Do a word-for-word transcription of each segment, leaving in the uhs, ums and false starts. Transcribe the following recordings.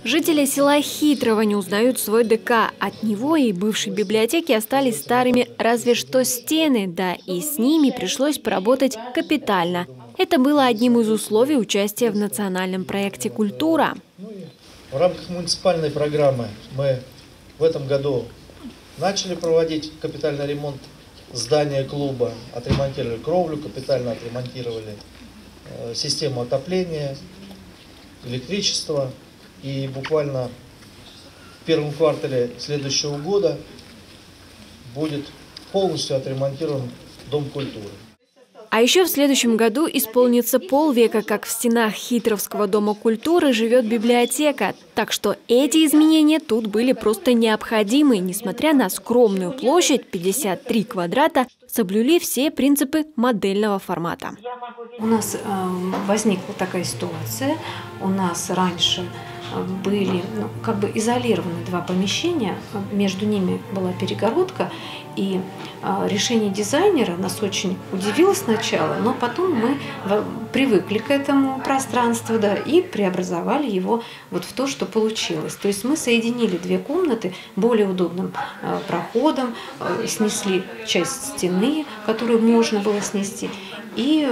Жители села Хитрово не узнают свой ДК. От него и бывшей библиотеки остались старыми разве что стены, да и с ними пришлось поработать капитально. Это было одним из условий участия в национальном проекте «Культура». В рамках муниципальной программы мы в этом году начали проводить капитальный ремонт здания клуба, отремонтировали кровлю, капитально отремонтировали э, систему отопления, электричество. И буквально в первом квартале следующего года будет полностью отремонтирован Дом культуры. А еще в следующем году исполнится полвека, как в стенах Хитровского дома культуры живет библиотека. Так что эти изменения тут были просто необходимы. Несмотря на скромную площадь пятьдесят три квадрата, соблюли все принципы модельного формата. У нас э, возникла такая ситуация. У нас раньше были ну, как бы изолированы два помещения, между ними была перегородка, и э, решение дизайнера нас очень удивило сначала, но потом мы привыкли к этому пространству, да, и преобразовали его вот в то, что получилось. То есть мы соединили две комнаты более удобным э, проходом, э, снесли часть стены, которую можно было снести, и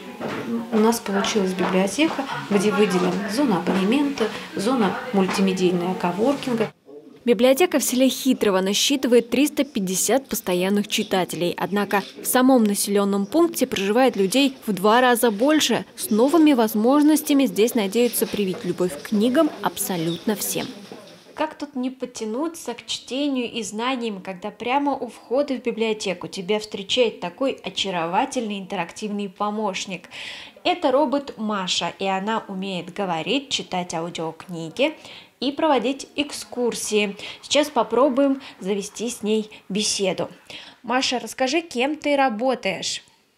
у нас получилась библиотека, где выделена зона абонемента, зона мультимедийного коворкинга. Библиотека в селе Хитрово насчитывает триста пятьдесят постоянных читателей. Однако в самом населенном пункте проживает людей в два раза больше. С новыми возможностями здесь надеются привить любовь к книгам абсолютно всем. Как тут не подтянуться к чтению и знаниям, когда прямо у входа в библиотеку тебя встречает такой очаровательный интерактивный помощник? Это робот Маша, и она умеет говорить, читать аудиокниги и проводить экскурсии. Сейчас попробуем завести с ней беседу. Маша, расскажи, кем ты работаешь?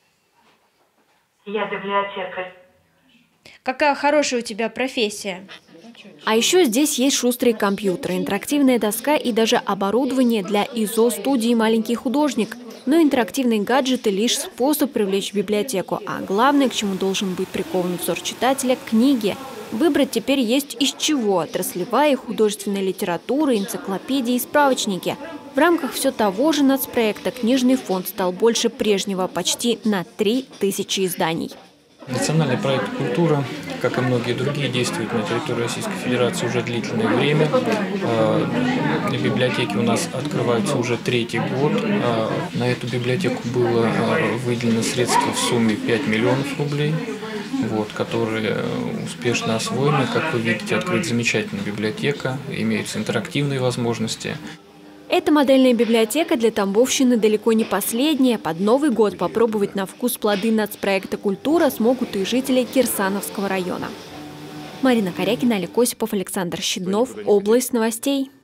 Я библиотекарь. Какая хорошая у тебя профессия? А еще здесь есть шустрые компьютеры, интерактивная доска и даже оборудование для ИЗО-студии «Маленький художник». Но интерактивные гаджеты – лишь способ привлечь в библиотеку, а главное, к чему должен быть прикован взор читателя – книги. Выбрать теперь есть из чего – отраслевая и художественная литература, энциклопедии и справочники. В рамках все того же нацпроекта книжный фонд стал больше прежнего почти на три тысячи изданий. Национальный проект «Культура», как и многие другие, действует на территории Российской Федерации уже длительное время. Библиотеки у нас открываются уже третий год. На эту библиотеку было выделено средства в сумме пять миллионов рублей, вот, которые успешно освоены. Как вы видите, открыта замечательная библиотека, имеются интерактивные возможности. Эта модельная библиотека для Тамбовщины далеко не последняя. Под Новый год попробовать на вкус плоды нацпроекта «Культура» смогут и жители Кирсановского района. Марина Корякина, Олег Осипов, Александр Щеднов. Область новостей.